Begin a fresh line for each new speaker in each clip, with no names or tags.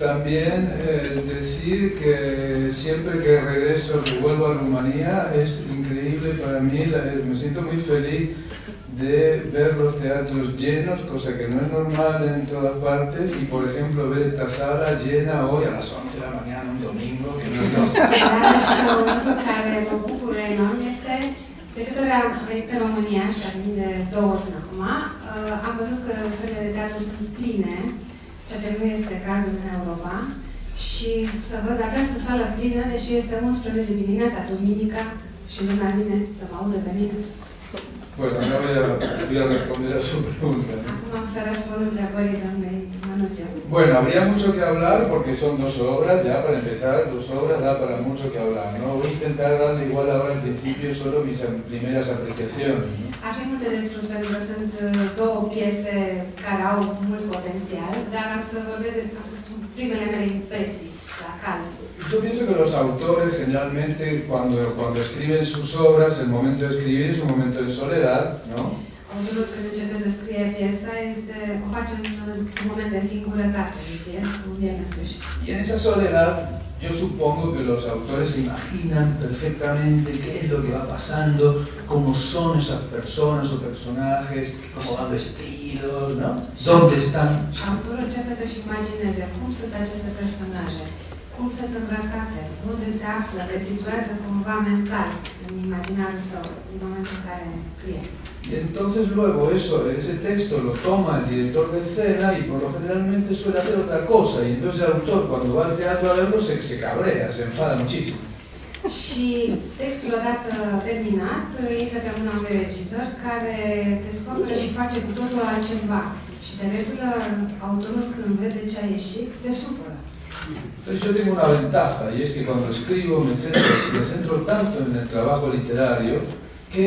También decir que siempre que regreso, que vuelvo a Rumanía, es increíble para mí, me siento muy feliz de ver los teatros llenos, cosa que no es normal en todas partes, y por ejemplo ver esta sala llena hoy a las 11 de la mañana, un domingo, que no es normal.
Care mă bucură enorm este, de câte ori am venit în România, și am venit de 2 ori până acum, am văzut că sălile de teatru sunt pline, ceea ce nu este cazul în Europa, și să văd această sală plină, deși este 11 dimineața, duminica, și lumea vine să mă audă pe mine.
Bueno, ahora voy a responder a su pregunta, ¿no?
Acum am să răspund întrebării doamnei Mănuțiu.
Bueno, habría mucho que hablar porque son 2 obras, ya para empezar, 2 obras da para mucho que hablar, ¿no? Voy a intentar darle igual ahora al principio solo mis primeras apreciaciones, ¿no?
Ar fi multe de spus, pentru că sunt 2 piese care au mult potențial, dar am să vorbesc, am să spun primele mele impresii, la cald.
Yo pienso que los autores generalmente cuando escriben sus obras, el momento de escribir es un momento de soledad, ¿no?
Autorul când începe să scrie piesa, o face în un moment de singurătate, deci cu el însuși.
Y en esa soledad yo supongo que los autores se imaginan perfectamente qué es lo que va pasando, cómo son esas personas o personajes, cómo van vestidos, ¿no? ¿Dónde están?
Și autorul începe să-și imagineze cum sunt aceste personaje, cum sunt îmbrăcate, unde se află, le situează cumva mental în imaginarul său, în momentul în care scrie.
Y entonces luego ese texto lo toma el director de escena y por lo generalmente suele hacer otra cosa. Y entonces el autor cuando va al teatro a verlo se cabrea, se enfada muchísimo.
Și textul odată terminat, intră pe mâna unui regizor care descoperă și face cu totul altceva. Și de regulă, autorul când vede ce a ieșit, se supără.
Entonces yo tengo una ventaja y es que cuando escribo me centro tanto en el trabajo literario que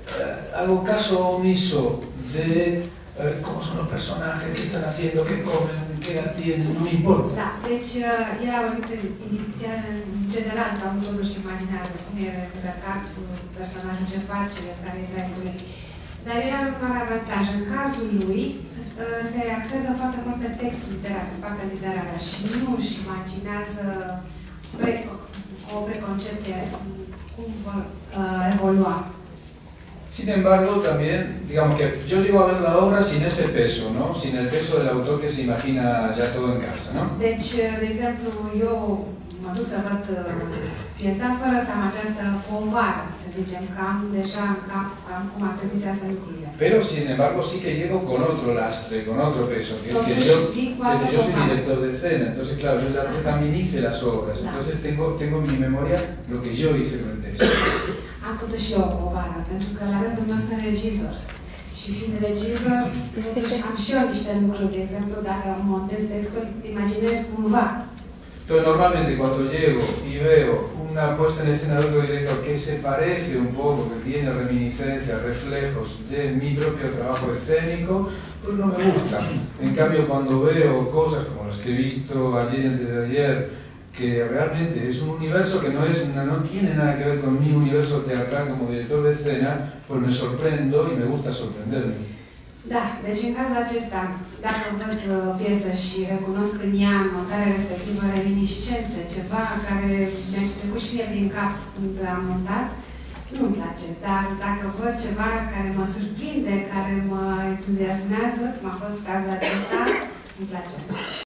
hago caso omiso de cómo son los personajes, qué están haciendo, qué comen, qué edad tienen, no me importa.
Da, deci el a vorbit inițial, în general, autorul își imaginează cum e îmbrăcat personajul, ce face, care e dreptul lui. Dar el are un mare avantaj. În cazul lui, se axează foarte mult pe textul literar, pe partea literară și nu își imaginează o preconcepție cum vor evolua.
Sin embargo, también, digamos que yo llego a ver la obra sin ese peso, ¿no? Sin el peso del autor que se imagina ya todo en casa, ¿no?
Deci, de exemplu, eu mă duc să văd piesa fără să am această povară, să zicem, că am deja în cap cam cum ar trebui să iasă lucrurile.
Pero, sin embargo, sí que llego con otro lastre, con otro peso, que es que yo soy director de escena, entonces, claro, yo también hice las obras, entonces tengo en mi memoria lo que yo hice con el texto.
Am totuși eu o povară, pentru că la rândul meu sunt regizor. Și fiind regizor, totuși am și eu niște lucruri. De exemplu, dacă montez textul, imaginez cumva.
Entonces, normalmente cuando llego y veo una puesta en escena de otro director que se parece un poco, que tiene reminiscencias, reflejos de mi propio trabajo escénico, pues no me gusta. En cambio, cuando veo cosas como las que he visto ayer y antes de ayer, que realmente es un universo que no tiene nada que ver con mi universo teatral como director de escena, pues me sorprendo y me gusta sorprenderme.
Da, deci în cazul acesta, dacă văd piesă și recunosc în ea, în montarea respectivă, reminiscențe, ceva care mi-a trecut și mie prin cap când am montat, nu-mi place. Dar dacă văd ceva care mă surprinde, care mă entuziasmează, cum a fost cazul acesta, îmi place.